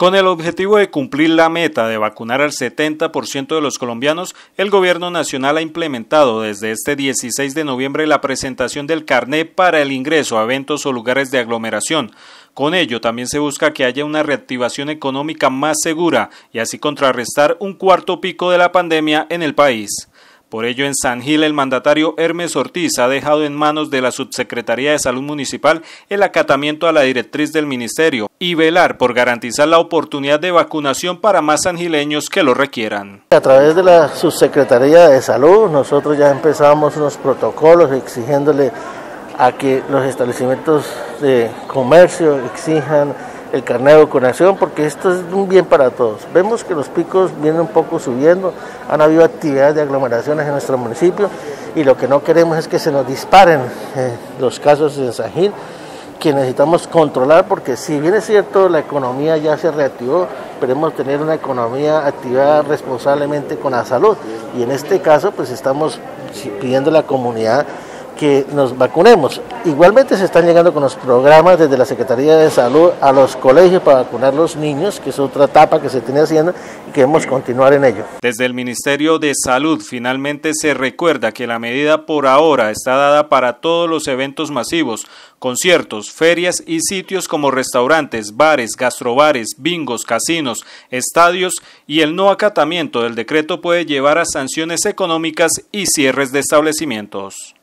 Con el objetivo de cumplir la meta de vacunar al 70% de los colombianos, el Gobierno Nacional ha implementado desde este 16 de noviembre la presentación del carné para el ingreso a eventos o lugares de aglomeración. Con ello también se busca que haya una reactivación económica más segura y así contrarrestar un cuarto pico de la pandemia en el país. Por ello, en San Gil, el mandatario Hermes Ortiz ha dejado en manos de la Subsecretaría de Salud Municipal el acatamiento a la directriz del Ministerio y velar por garantizar la oportunidad de vacunación para más sangileños que lo requieran. A través de la Subsecretaría de Salud, nosotros ya empezamos unos protocolos exigiéndole a que los establecimientos de comercio exijan el carnet de vacunación, porque esto es un bien para todos. Vemos que los picos vienen un poco subiendo, han habido actividades de aglomeraciones en nuestro municipio y lo que no queremos es que se nos disparen los casos en San Gil, que necesitamos controlar, porque si bien es cierto la economía ya se reactivó, esperemos tener una economía activada responsablemente con la salud, y en este caso pues estamos pidiendo a la comunidad que nos vacunemos. Igualmente se están llegando con los programas desde la Secretaría de Salud a los colegios para vacunar a los niños, que es otra etapa que se tiene haciendo y queremos continuar en ello. Desde el Ministerio de Salud finalmente se recuerda que la medida por ahora está dada para todos los eventos masivos, conciertos, ferias y sitios como restaurantes, bares, gastrobares, bingos, casinos, estadios, y el no acatamiento del decreto puede llevar a sanciones económicas y cierres de establecimientos.